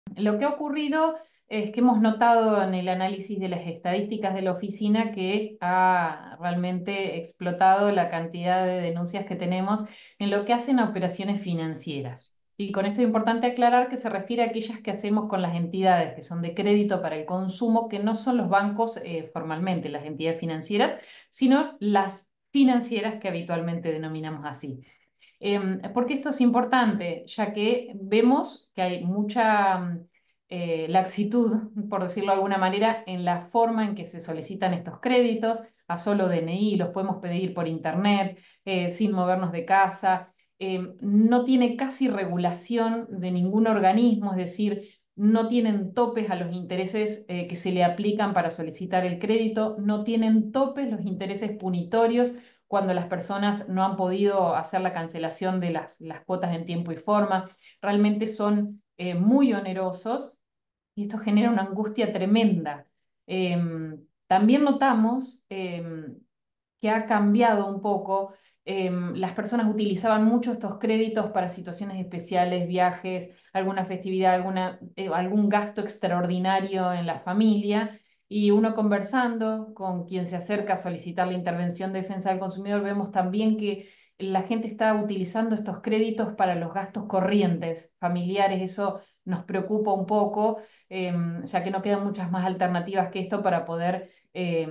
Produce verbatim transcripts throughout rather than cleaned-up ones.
Lo que ha ocurrido es que hemos notado en el análisis de las estadísticas de la oficina que ha realmente explotado la cantidad de denuncias que tenemos en lo que hacen a operaciones financieras. Y con esto es importante aclarar que se refiere a aquellas que hacemos con las entidades que son de crédito para el consumo, que no son los bancos eh, formalmente, las entidades financieras, sino las financieras que habitualmente denominamos así. Eh, ¿por qué esto es importante? Ya que vemos que hay mucha mm, eh, laxitud, por decirlo de alguna manera, en la forma en que se solicitan estos créditos, a solo D N I, los podemos pedir por internet, eh, sin movernos de casa. Eh, no tiene casi regulación de ningún organismo, es decir, no tienen topes a los intereses eh, que se le aplican para solicitar el crédito, no tienen topes los intereses punitorios cuando las personas no han podido hacer la cancelación de las, las cuotas en tiempo y forma. Realmente son eh, muy onerosos y esto genera una angustia tremenda. Eh, También notamos eh, que ha cambiado un poco. Eh, las personas utilizaban mucho estos créditos para situaciones especiales, viajes, alguna festividad, alguna, eh, algún gasto extraordinario en la familia. Y uno conversando con quien se acerca a solicitar la intervención de defensa del consumidor, vemos también que la gente está utilizando estos créditos para los gastos corrientes familiares. Eso nos preocupa un poco, eh, ya que no quedan muchas más alternativas que esto para poder eh,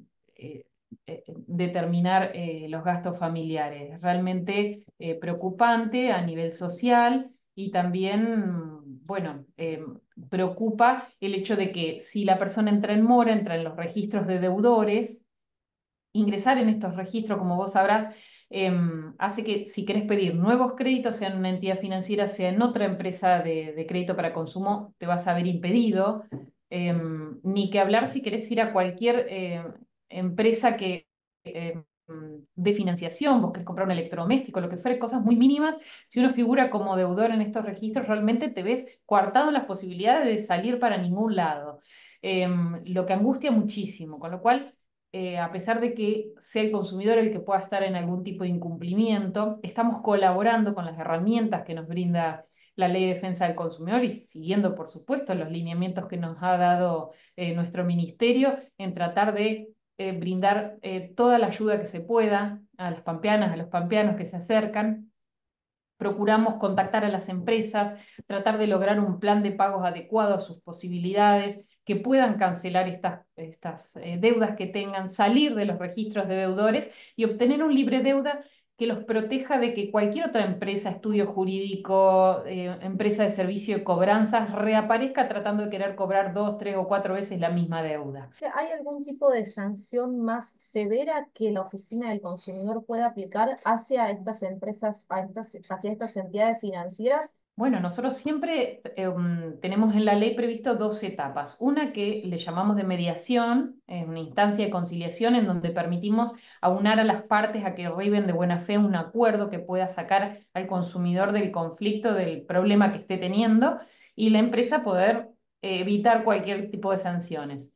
eh, eh, determinar eh, los gastos familiares. Realmente eh, preocupante a nivel social y también, bueno, eh, preocupa el hecho de que si la persona entra en mora, entra en los registros de deudores, ingresar en estos registros, como vos sabrás, eh, hace que si querés pedir nuevos créditos, sea en una entidad financiera, sea en otra empresa de, de crédito para consumo, te vas a ver impedido. Eh, Ni que hablar si querés ir a cualquier eh, empresa que eh, de financiación, vos querés comprar un electrodoméstico, lo que fuere, cosas muy mínimas. Si uno figura como deudor en estos registros, realmente te ves coartado en las posibilidades de salir para ningún lado. Eh, lo que angustia muchísimo, con lo cual eh, a pesar de que sea el consumidor el que pueda estar en algún tipo de incumplimiento, estamos colaborando con las herramientas que nos brinda la Ley de Defensa del Consumidor y siguiendo, por supuesto, los lineamientos que nos ha dado eh, nuestro ministerio en tratar de eh, brindar eh, toda la ayuda que se pueda a las pampeanas, a los pampeanos que se acercan. Procuramos contactar a las empresas, tratar de lograr un plan de pagos adecuado a sus posibilidades, que puedan cancelar estas, estas eh, deudas que tengan, salir de los registros de deudores y obtener un libre deuda que los proteja de que cualquier otra empresa, estudio jurídico, eh, empresa de servicio de cobranzas, reaparezca tratando de querer cobrar dos, tres o cuatro veces la misma deuda. Sea, ¿hay algún tipo de sanción más severa que la Oficina del Consumidor pueda aplicar hacia estas empresas, a estas, hacia estas entidades financieras? Bueno, nosotros siempre eh, um, tenemos en la ley previsto dos etapas. Una que le llamamos de mediación, es una instancia de conciliación en donde permitimos aunar a las partes a que arriben de buena fe un acuerdo que pueda sacar al consumidor del conflicto, del problema que esté teniendo, y la empresa poder eh, evitar cualquier tipo de sanciones.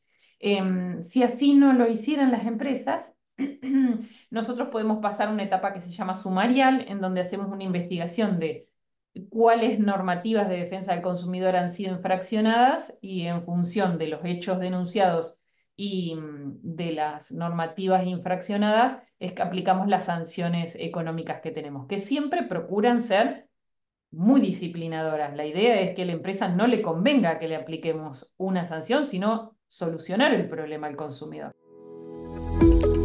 Em, si así no lo hicieran las empresas, nosotros podemos pasar a una etapa que se llama sumarial, en donde hacemos una investigación de cuáles normativas de defensa del consumidor han sido infraccionadas y en función de los hechos denunciados y mm, de las normativas infraccionadas es que aplicamos las sanciones económicas que tenemos, que siempre procuran ser muy disciplinadoras. La idea es que a la empresa no le convenga que le apliquemos una sanción, sino solucionar el problema al consumidor.